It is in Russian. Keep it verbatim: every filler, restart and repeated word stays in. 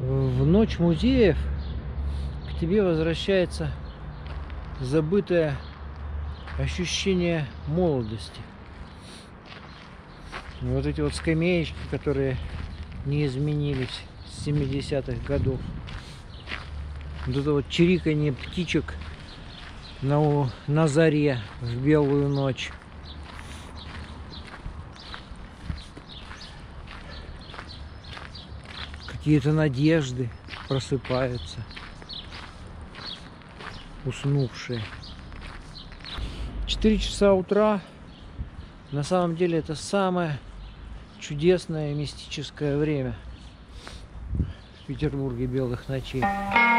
В ночь музеев к тебе возвращается забытое ощущение молодости. Вот эти вот скамеечки, которые не изменились с семидесятых годов. Вот это вот чириканье птичек на, на заре в белую ночь. Какие-то надежды просыпаются, уснувшие. Четыре часа утра, на самом деле, это самое чудесное и мистическое время в Петербурге белых ночей.